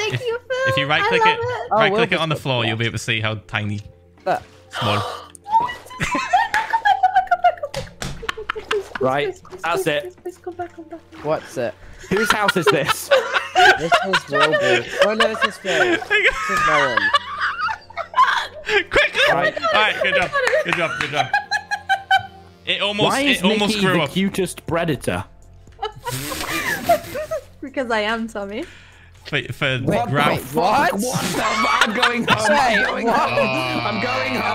Thank you, Phil. If you right click it on the floor, yeah. you'll be able to see how tiny, small. Right, that's it. Please come back. What's it? Whose house is this? This is Wilbur. Oh no, this is Phil. This is Melon. Quickly! Right. All right, good job. It almost Why is almost Niki grew the up. cutest predator? Because I am, Tommy. For Wait, Ralph. what? What the fuck? I'm going home. Wait, I'm going what? home. I'm going home.